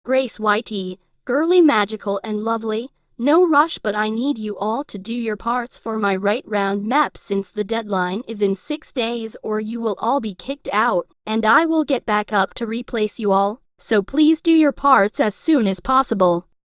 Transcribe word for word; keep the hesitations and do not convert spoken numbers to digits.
Grace Y T, girly, magical and lovely. No rush, but I need you all to do your parts for my right round map since the deadline is in six days or you will all be kicked out and I will get back up to replace you all. So please do your parts as soon as possible.